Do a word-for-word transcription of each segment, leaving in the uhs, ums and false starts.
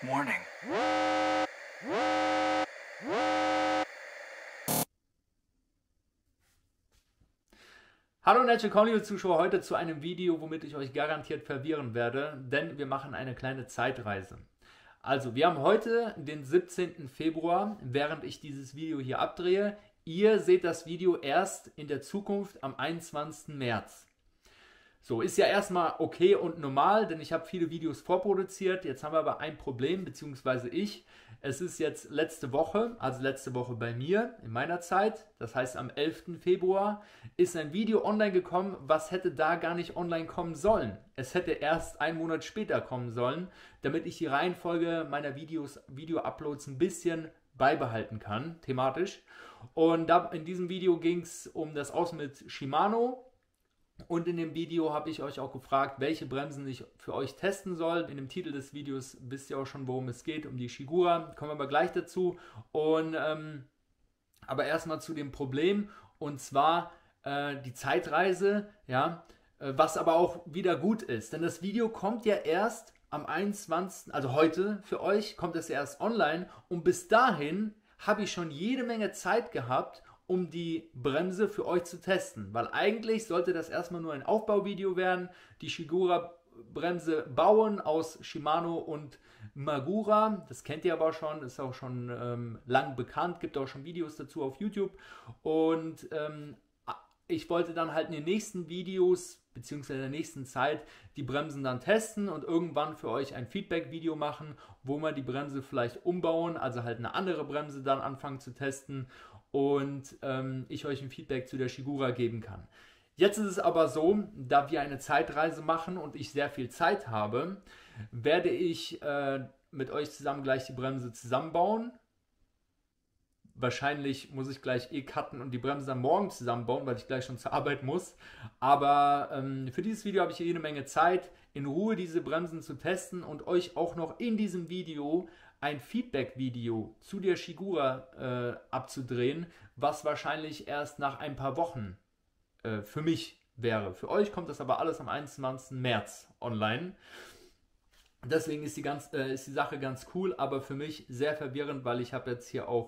Warning. Hallo und herzlich willkommen, liebe Zuschauer, heute zu einem Video, womit ich euch garantiert verwirren werde, denn wir machen eine kleine Zeitreise. Also, wir haben heute den siebzehnten Februar, während ich dieses Video hier abdrehe. Ihr seht das Video erst in der Zukunft am einundzwanzigsten März. So, ist ja erstmal okay und normal, denn ich habe viele Videos vorproduziert. Jetzt haben wir aber ein Problem, beziehungsweise ich. Es ist jetzt letzte Woche, also letzte Woche bei mir, in meiner Zeit, das heißt am elften Februar, ist ein Video online gekommen, was hätte da gar nicht online kommen sollen. Es hätte erst einen Monat später kommen sollen, damit ich die Reihenfolge meiner Videos, Video-Uploads ein bisschen beibehalten kann, thematisch. Und da, in diesem Video ging es um das Aus mit Shimano. Und in dem Video habe ich euch auch gefragt, welche Bremsen ich für euch testen soll. In dem Titel des Videos wisst ihr auch schon, worum es geht, um die Shigura. Kommen wir aber gleich dazu. Und, ähm, aber erstmal zu dem Problem, und zwar äh, die Zeitreise, ja, äh, was aber auch wieder gut ist. Denn das Video kommt ja erst am einundzwanzigsten, also heute für euch, kommt es ja erst online. Und bis dahin habe ich schon jede Menge Zeit gehabt, um die Bremse für euch zu testen. Weil eigentlich sollte das erstmal nur ein Aufbauvideo werden, die Shigura Bremse bauen aus Shimano und Magura. Das kennt ihr aber schon, ist auch schon ähm, lang bekannt, gibt auch schon Videos dazu auf YouTube. Und ähm, ich wollte dann halt in den nächsten Videos beziehungsweise in der nächsten Zeit die Bremsen dann testen und irgendwann für euch ein Feedback-Video machen, wo wir die Bremse vielleicht umbauen, also halt eine andere Bremse dann anfangen zu testen und ähm, ich euch ein Feedback zu der Shigura geben kann. Jetzt ist es aber so, da wir eine Zeitreise machen und ich sehr viel Zeit habe, werde ich äh, mit euch zusammen gleich die Bremse zusammenbauen. Wahrscheinlich muss ich gleich eh cutten und die Bremse dann morgen zusammenbauen, weil ich gleich schon zur Arbeit muss. Aber ähm, für dieses Video habe ich jede Menge Zeit, in Ruhe diese Bremsen zu testen und euch auch noch in diesem Video ein Feedback-Video zu der Shigura äh, abzudrehen, was wahrscheinlich erst nach ein paar Wochen äh, für mich wäre. Für euch kommt das aber alles am einundzwanzigsten März online. Deswegen ist die, ganz, äh, ist die Sache ganz cool, aber für mich sehr verwirrend, weil ich habe jetzt hier auch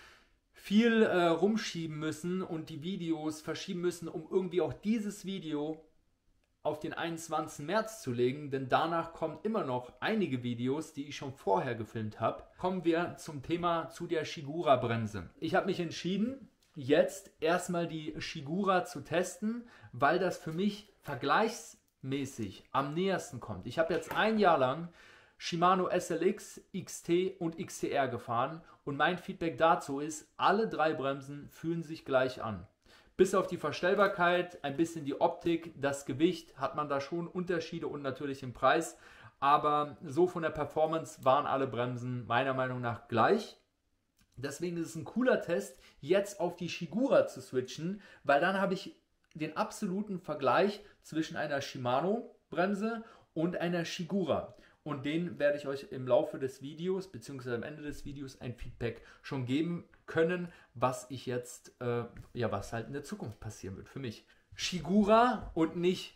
viel äh, rumschieben müssen und die Videos verschieben müssen, um irgendwie auch dieses Video auf den einundzwanzigsten März zu legen, denn danach kommen immer noch einige Videos, die ich schon vorher gefilmt habe. Kommen wir zum Thema zu der Shigura Bremse. Ich habe mich entschieden, jetzt erstmal die Shigura zu testen, weil das für mich vergleichsmäßig am nähersten kommt. Ich habe jetzt ein Jahr lang Shimano S L X, X T und X T R gefahren und mein Feedback dazu ist, alle drei Bremsen fühlen sich gleich an. Bis auf die Verstellbarkeit, ein bisschen die Optik, das Gewicht hat man da schon Unterschiede und natürlich den Preis, aber so von der Performance waren alle Bremsen meiner Meinung nach gleich. Deswegen ist es ein cooler Test, jetzt auf die Shigura zu switchen, weil dann habe ich den absoluten Vergleich zwischen einer Shimano Bremse und einer Shigura. Und den werde ich euch im Laufe des Videos bzw. am Ende des Videos ein Feedback schon geben können, was ich jetzt, äh, ja, was halt in der Zukunft passieren wird für mich. Shigura und nicht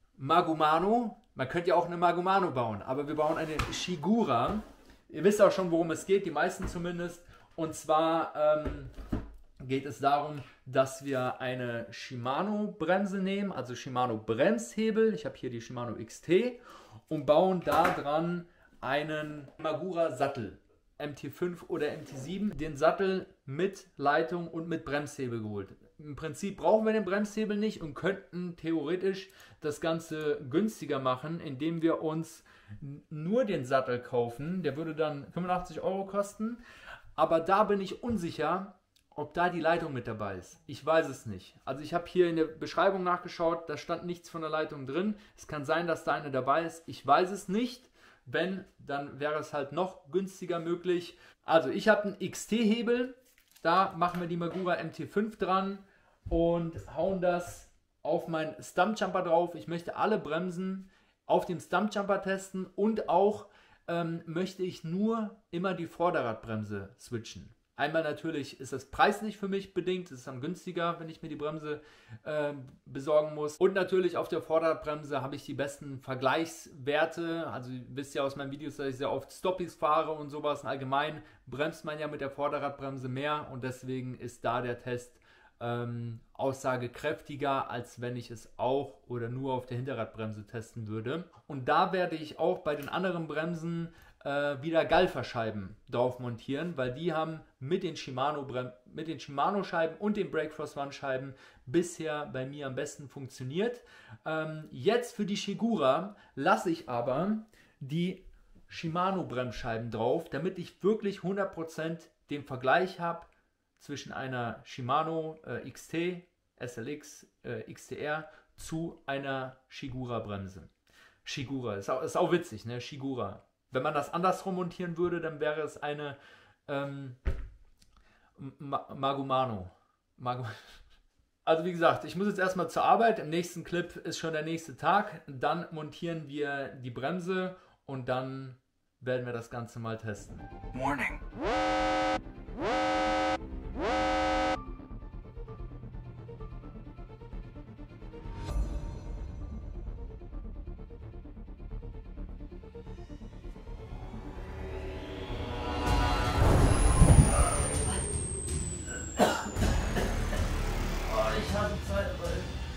Magumano. Man könnte ja auch eine Magumano bauen, aber wir bauen eine Shigura. Ihr wisst auch schon, worum es geht, die meisten zumindest. Und zwar ähm, geht es darum, dass wir eine Shimano Bremse nehmen, also Shimano Bremshebel. Ich habe hier die Shimano X T und bauen da dran einen Magura Sattel, M T fünf oder M T sieben. Den Sattel mit Leitung und mit Bremshebel geholt. Im Prinzip brauchen wir den Bremshebel nicht und könnten theoretisch das Ganze günstiger machen, indem wir uns nur den Sattel kaufen. Der würde dann fünfundachtzig Euro kosten. Aber da bin ich unsicher, ob da die Leitung mit dabei ist. Ich weiß es nicht. Also ich habe hier in der Beschreibung nachgeschaut, da stand nichts von der Leitung drin. Es kann sein, dass da eine dabei ist. Ich weiß es nicht. Wenn, dann wäre es halt noch günstiger möglich. Also ich habe einen X T-Hebel. Da machen wir die Magura M T fünf dran und hauen das auf meinen Stumpjumper drauf. Ich möchte alle Bremsen auf dem Stumpjumper testen und auch ähm, möchte ich nur immer die Vorderradbremse switchen. Einmal natürlich ist das preislich für mich bedingt, es ist dann günstiger, wenn ich mir die Bremse äh, besorgen muss. Und natürlich auf der Vorderradbremse habe ich die besten Vergleichswerte. Also ihr wisst ja aus meinen Videos, dass ich sehr oft Stoppies fahre und sowas. Und allgemein bremst man ja mit der Vorderradbremse mehr und deswegen ist da der Test ähm, aussagekräftiger, als wenn ich es auch oder nur auf der Hinterradbremse testen würde. Und da werde ich auch bei den anderen Bremsen äh, wieder Galferscheiben drauf montieren, weil die haben mit den Shimano mit den Shimano Scheiben und den Breakfrost One Scheiben bisher bei mir am besten funktioniert. Ähm, jetzt für die Shigura lasse ich aber die Shimano Bremsscheiben drauf, damit ich wirklich hundert Prozent den Vergleich habe zwischen einer Shimano äh, X T, S L X, äh, X T R zu einer Shigura Bremse. Shigura, ist auch, ist auch witzig, ne? Shigura. Wenn man das andersrum montieren würde, dann wäre es eine ähm, Ma Magumano. Magu also wie gesagt, ich muss jetzt erstmal zur Arbeit. Im nächsten Clip ist schon der nächste Tag. Dann montieren wir die Bremse und dann werden wir das Ganze mal testen. Warning. Ich habe Zeit, weil...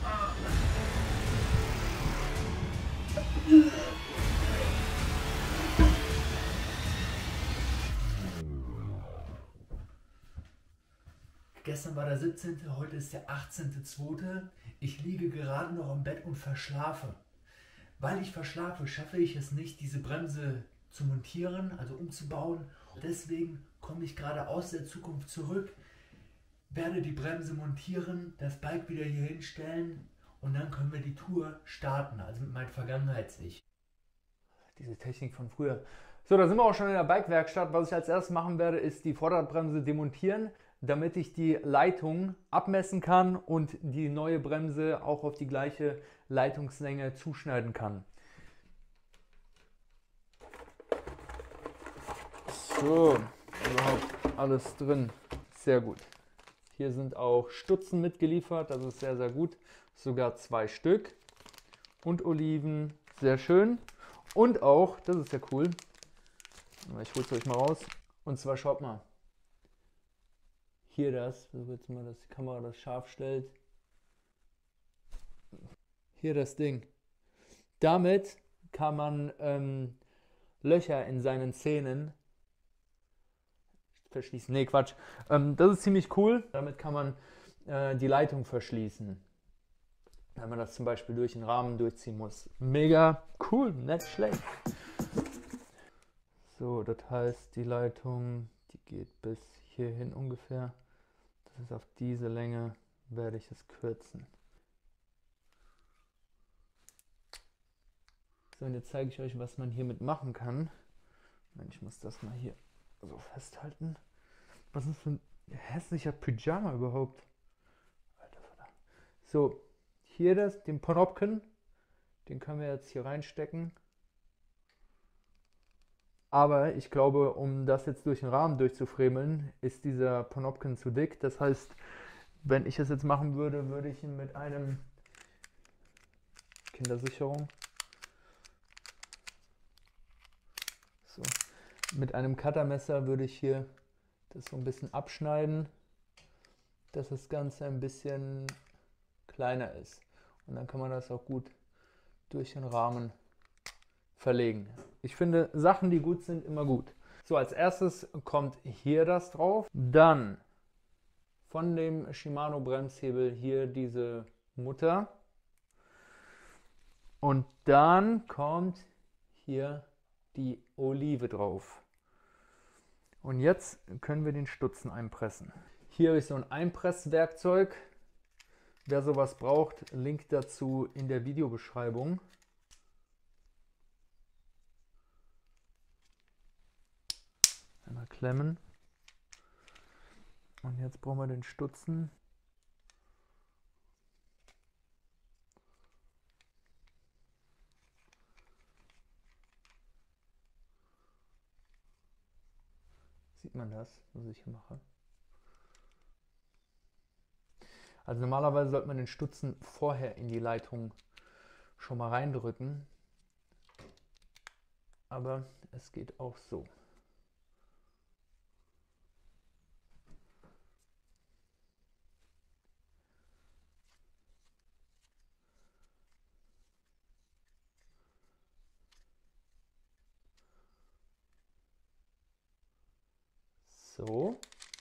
Gestern war der siebzehnte heute ist der achtzehnte zweite Ich liege gerade noch im Bett und verschlafe. Weil ich verschlafe, schaffe ich es nicht, diese Bremse zu montieren, also umzubauen. Deswegen komme ich gerade aus der Zukunft zurück, werde die Bremse montieren, das Bike wieder hier hinstellen und dann können wir die Tour starten, also mit meinem Vergangenheits-Ich. Diese Technik von früher. So, da sind wir auch schon in der Bike-Werkstatt. Was ich als erstes machen werde, ist die Vorderradbremse demontieren, damit ich die Leitung abmessen kann und die neue Bremse auch auf die gleiche Leitungslänge zuschneiden kann. So, überhaupt alles drin. Sehr gut. Hier sind auch Stutzen mitgeliefert, das ist sehr, sehr gut. Sogar zwei Stück. Und Oliven, sehr schön. Und auch, das ist ja cool, ich hole es euch mal raus. Und zwar schaut mal. Hier das, so jetzt mal, dass die Kamera das scharf stellt. Hier das Ding. Damit kann man ähm, Löcher in seinen Zähnen verschließen. Nee, Quatsch. Ähm, das ist ziemlich cool. Damit kann man äh, die Leitung verschließen. Wenn man das zum Beispiel durch den Rahmen durchziehen muss. Mega cool, nicht schlecht. So, das heißt, die Leitung, die geht bis hierhin ungefähr. Das ist auf diese Länge, werde ich es kürzen. So, und jetzt zeige ich euch, was man hiermit machen kann. Ich muss das mal hier so festhalten. Was ist für ein hässlicher Pyjama überhaupt? Alter Vater. So, hier das, den Panopken, den können wir jetzt hier reinstecken. Aber ich glaube, um das jetzt durch den Rahmen durchzufremeln, ist dieser Panopken zu dick. Das heißt, wenn ich es jetzt machen würde, würde ich ihn mit einem Kindersicherung so, mit einem Cuttermesser würde ich hier das so ein bisschen abschneiden, dass das Ganze ein bisschen kleiner ist. Und dann kann man das auch gut durch den Rahmen verlegen. Ich finde Sachen, die gut sind, immer gut. So, als erstes kommt hier das drauf. Dann von dem Shimano Bremshebel hier diese Mutter. Und dann kommt hier die Olive drauf. Und jetzt können wir den Stutzen einpressen. Hier habe ich so ein Einpresswerkzeug. Wer sowas braucht, Link dazu in der Videobeschreibung. Einmal klemmen. Und jetzt brauchen wir den Stutzen. Sieht man das, was ich hier mache? Also normalerweise sollte man den Stutzen vorher in die Leitung schon mal reindrücken, aber es geht auch so. So.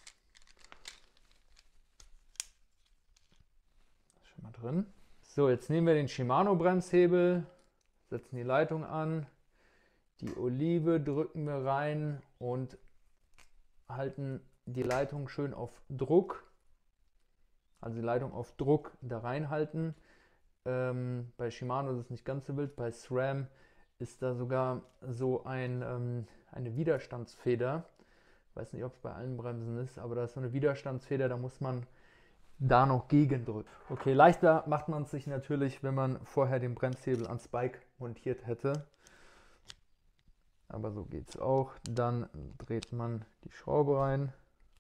Schon mal drin. So, jetzt nehmen wir den Shimano Bremshebel, setzen die Leitung an, die Olive drücken wir rein und halten die Leitung schön auf Druck. Also die Leitung auf Druck da reinhalten. Ähm, bei Shimano ist es nicht ganz so wild, bei SRAM ist da sogar so ein, ähm, eine Widerstandsfeder. Ich weiß nicht, ob es bei allen Bremsen ist, aber da ist so eine Widerstandsfeder, da muss man da noch gegendrücken. Okay, leichter macht man es sich natürlich, wenn man vorher den Bremshebel ans Bike montiert hätte. Aber so geht es auch. Dann dreht man die Schraube rein.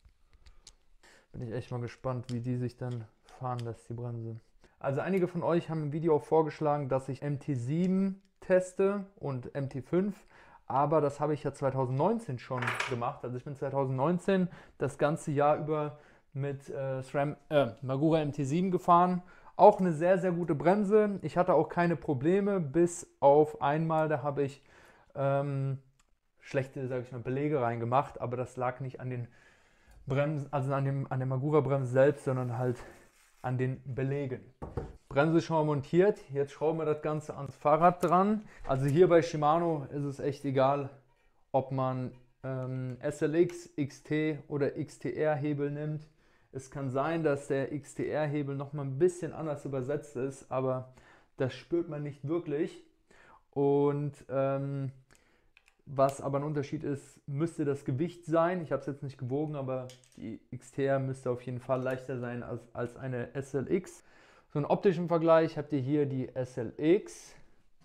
Bin ich echt mal gespannt, wie die sich dann fahren lässt, die Bremse. Also einige von euch haben im Video auch vorgeschlagen, dass ich M T sieben teste und M T fünf. Aber das habe ich ja zweitausendneunzehn schon gemacht. Also ich bin zweitausendneunzehn das ganze Jahr über mit äh, SRAM, äh, Magura M T sieben gefahren. Auch eine sehr, sehr gute Bremse. Ich hatte auch keine Probleme, bis auf einmal, da habe ich ähm, schlechte, sage ich mal, Belege reingemacht. Aber das lag nicht an den Bremsen, also an, dem, an der Magura-Bremse selbst, sondern halt an den Belegen. Bremse ist schon mal montiert, jetzt schrauben wir das Ganze ans Fahrrad dran. Also hier bei Shimano ist es echt egal, ob man ähm, S L X, X T oder X T R Hebel nimmt. Es kann sein, dass der X T R Hebel noch mal ein bisschen anders übersetzt ist, aber das spürt man nicht wirklich. Und ähm, was aber ein Unterschied ist, müsste das Gewicht sein. Ich habe es jetzt nicht gewogen, aber die X T R müsste auf jeden Fall leichter sein als, als eine S L X. So einen optischen Vergleich habt ihr hier die S L X,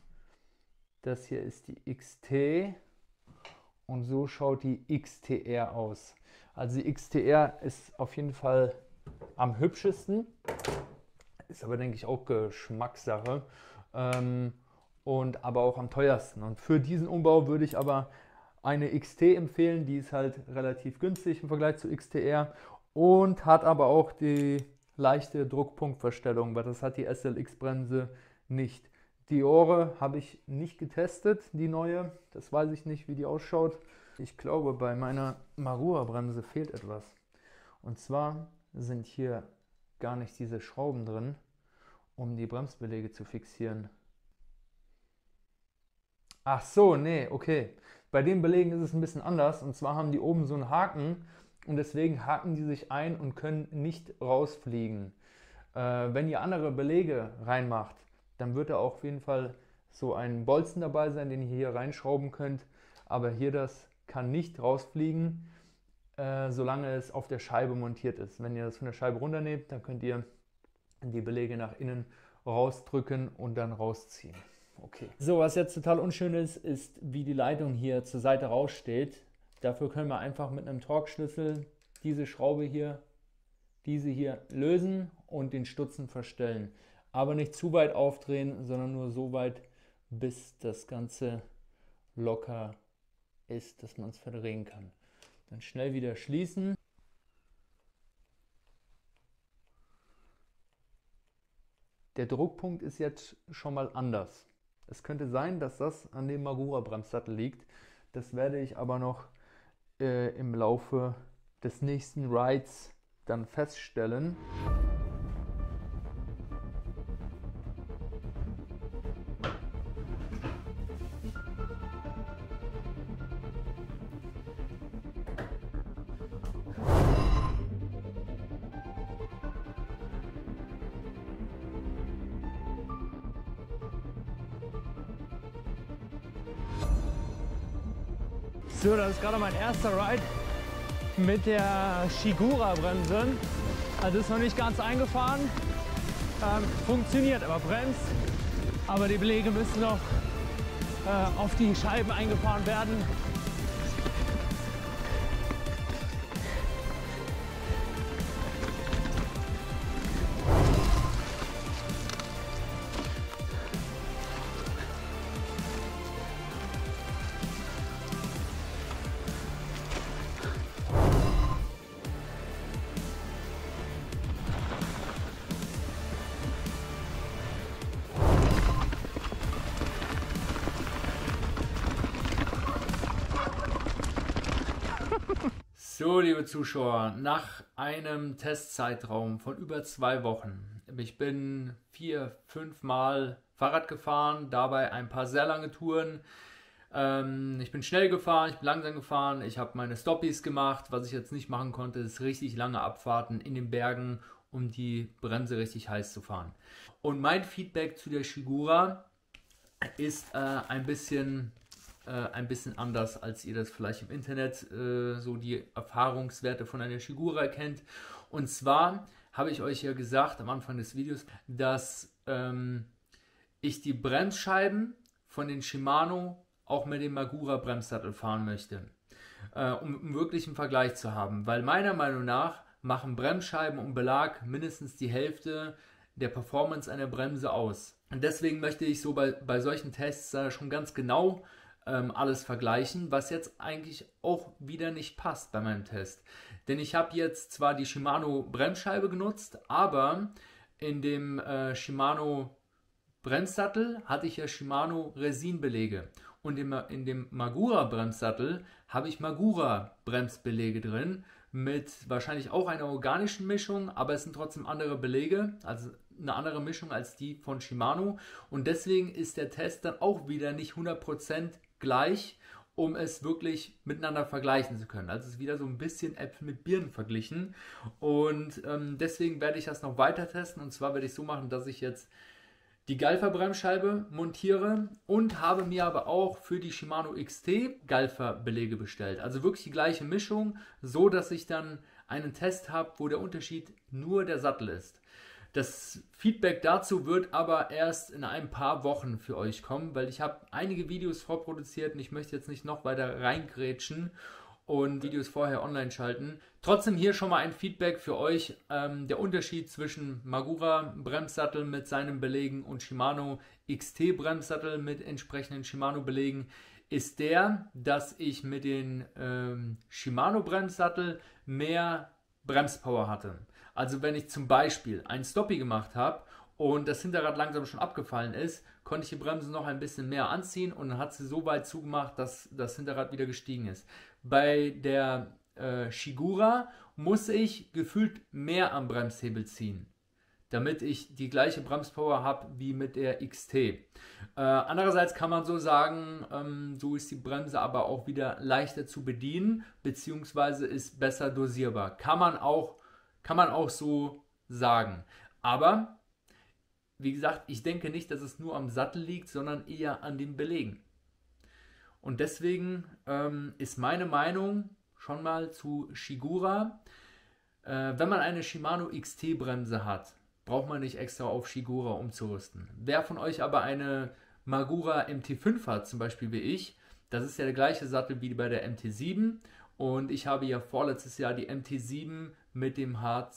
das hier ist die X T und so schaut die X T R aus. Also die X T R ist auf jeden Fall am hübschesten, ist aber denke ich auch Geschmackssache ähm, und aber auch am teuersten. Und für diesen Umbau würde ich aber eine X T empfehlen, die ist halt relativ günstig im Vergleich zu X T R und hat aber auch die leichte Druckpunktverstellung, weil das hat die S L X-Bremse nicht. Die Ohren habe ich nicht getestet, die neue. Das weiß ich nicht, wie die ausschaut. Ich glaube, bei meiner Magura-Bremse fehlt etwas. Und zwar sind hier gar nicht diese Schrauben drin, um die Bremsbeläge zu fixieren. Ach so, nee, okay. Bei den Belegen ist es ein bisschen anders. Und zwar haben die oben so einen Haken. Und deswegen haken die sich ein und können nicht rausfliegen. Äh, wenn ihr andere Belege reinmacht, dann wird da auch auf jeden Fall so ein Bolzen dabei sein, den ihr hier reinschrauben könnt. Aber hier das kann nicht rausfliegen, äh, solange es auf der Scheibe montiert ist. Wenn ihr das von der Scheibe runternehmt, dann könnt ihr die Belege nach innen rausdrücken und dann rausziehen. Okay. So, was jetzt total unschön ist, ist, wie die Leitung hier zur Seite raussteht. Dafür können wir einfach mit einem Torx-Schlüssel diese Schraube hier, diese hier lösen und den Stutzen verstellen. Aber nicht zu weit aufdrehen, sondern nur so weit, bis das Ganze locker ist, dass man es verdrehen kann. Dann schnell wieder schließen. Der Druckpunkt ist jetzt schon mal anders. Es könnte sein, dass das an dem Magura-Bremssattel liegt. Das werde ich aber noch äh, im Laufe des nächsten Rides dann feststellen. So, das ist gerade mein erster Ride mit der Shigura-Bremse. Also ist noch nicht ganz eingefahren, ähm, funktioniert, aber bremst. Aber die Belege müssen noch äh, auf die Scheiben eingefahren werden. So, liebe Zuschauer, nach einem Testzeitraum von über zwei Wochen, ich bin vier, fünf Mal Fahrrad gefahren, dabei ein paar sehr lange Touren. Ähm, ich bin schnell gefahren, ich bin langsam gefahren, ich habe meine Stoppies gemacht. Was ich jetzt nicht machen konnte, ist richtig lange Abfahrten in den Bergen, um die Bremse richtig heiß zu fahren. Und mein Feedback zu der Shigura ist äh, ein bisschen... ein bisschen anders, als ihr das vielleicht im Internet äh, so die Erfahrungswerte von einer Shigura kennt. Und zwar habe ich euch ja gesagt am Anfang des Videos, dass ähm, ich die Bremsscheiben von den Shimano auch mit dem Magura Bremssattel fahren möchte, äh, um, um wirklich einen Vergleich zu haben, weil meiner Meinung nach machen Bremsscheiben und Belag mindestens die Hälfte der Performance einer Bremse aus. Und deswegen möchte ich so bei, bei solchen Tests äh, schon ganz genau alles vergleichen, was jetzt eigentlich auch wieder nicht passt bei meinem Test. Denn ich habe jetzt zwar die Shimano Bremsscheibe genutzt, aber in dem äh, Shimano Bremssattel hatte ich ja Shimano Resinbelege. Und in, in dem Magura Bremssattel habe ich Magura Bremsbelege drin, mit wahrscheinlich auch einer organischen Mischung, aber es sind trotzdem andere Belege, also eine andere Mischung als die von Shimano. Und deswegen ist der Test dann auch wieder nicht hundert Prozent gleich, um es wirklich miteinander vergleichen zu können. Also es ist wieder so ein bisschen Äpfel mit Birnen verglichen. Und ähm, deswegen werde ich das noch weiter testen. Und zwar werde ich so machen, dass ich jetzt die Galfer-Bremsscheibe montiere und habe mir aber auch für die Shimano X T Galfer-Belege bestellt. Also wirklich die gleiche Mischung, so dass ich dann einen Test habe, wo der Unterschied nur der Sattel ist. Das Feedback dazu wird aber erst in ein paar Wochen für euch kommen, weil ich habe einige Videos vorproduziert und ich möchte jetzt nicht noch weiter reingrätschen und Videos vorher online schalten. Trotzdem hier schon mal ein Feedback für euch. Ähm, der Unterschied zwischen Magura Bremssattel mit seinen Belegen und Shimano X T Bremssattel mit entsprechenden Shimano Belegen ist der, dass ich mit den ähm, Shimano Bremssattel mehr Bremspower hatte. Also wenn ich zum Beispiel ein Stoppie gemacht habe und das Hinterrad langsam schon abgefallen ist, konnte ich die Bremse noch ein bisschen mehr anziehen und dann hat sie so weit zugemacht, dass das Hinterrad wieder gestiegen ist. Bei der äh, Shigura muss ich gefühlt mehr am Bremshebel ziehen, damit ich die gleiche Bremspower habe wie mit der X T. Äh, andererseits kann man so sagen, ähm, so ist die Bremse aber auch wieder leichter zu bedienen, beziehungsweise ist besser dosierbar. Kann man auch Kann man auch so sagen. Aber, wie gesagt, ich denke nicht, dass es nur am Sattel liegt, sondern eher an den Belegen. Und deswegen ähm, ist meine Meinung schon mal zu Shigura, äh, wenn man eine Shimano X T Bremse hat, braucht man nicht extra auf Shigura umzurüsten. Wer von euch aber eine Magura M T fünf hat, zum Beispiel wie ich, das ist ja der gleiche Sattel wie bei der M T sieben. Und ich habe ja vorletztes Jahr die M T sieben mit dem H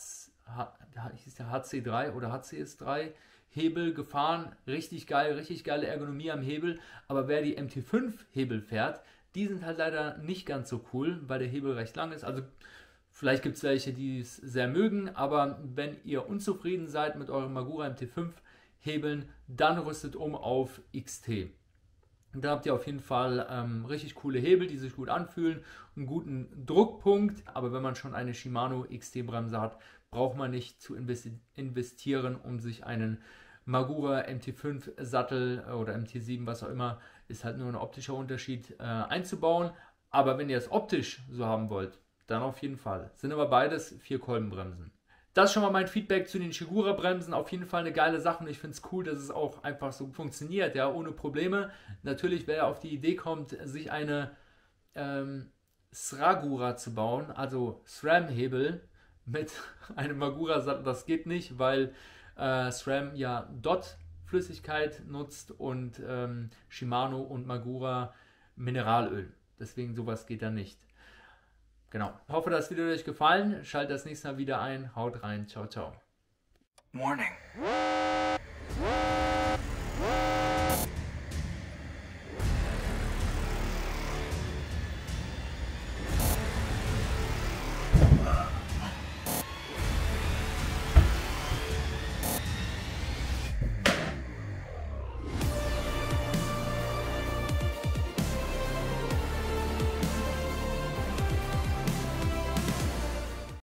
C drei oder H C S drei Hebel gefahren. Richtig geil, richtig geile Ergonomie am Hebel. Aber wer die M T fünf Hebel fährt, die sind halt leider nicht ganz so cool, weil der Hebel recht lang ist. Also vielleicht gibt es welche, die es sehr mögen. Aber wenn ihr unzufrieden seid mit eurem Magura M T fünf Hebeln, dann rüstet um auf X T. Und da habt ihr auf jeden Fall ähm, richtig coole Hebel, die sich gut anfühlen, einen guten Druckpunkt. Aber wenn man schon eine Shimano X T Bremse hat, braucht man nicht zu investieren, um sich einen Magura M T fünf Sattel oder M T sieben, was auch immer, ist halt nur ein optischer Unterschied, äh, einzubauen. Aber wenn ihr es optisch so haben wollt, dann auf jeden Fall. Sind aber beides Vierkolbenbremsen. Das ist schon mal mein Feedback zu den Shigura Bremsen. Auf jeden Fall eine geile Sache und ich finde es cool, dass es auch einfach so funktioniert, ja, ohne Probleme. Natürlich, wer auf die Idee kommt, sich eine ähm, Sragura zu bauen, also SRAM-Hebel mit einem Magura-Sattel, das geht nicht, weil äh, SRAM ja D O T-Flüssigkeit nutzt und ähm, Shimano und Magura Mineralöl. Deswegen sowas geht da nicht. Genau. Ich hoffe, das Video hat euch gefallen. Schaltet das nächste Mal wieder ein. Haut rein. Ciao, ciao. Warning.